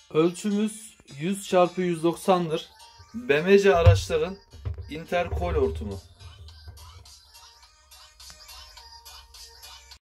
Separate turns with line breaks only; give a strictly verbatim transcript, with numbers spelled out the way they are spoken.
Ölçümüz yüz çarpı yüz doksan'dır. B M C araçların interkol hortumu.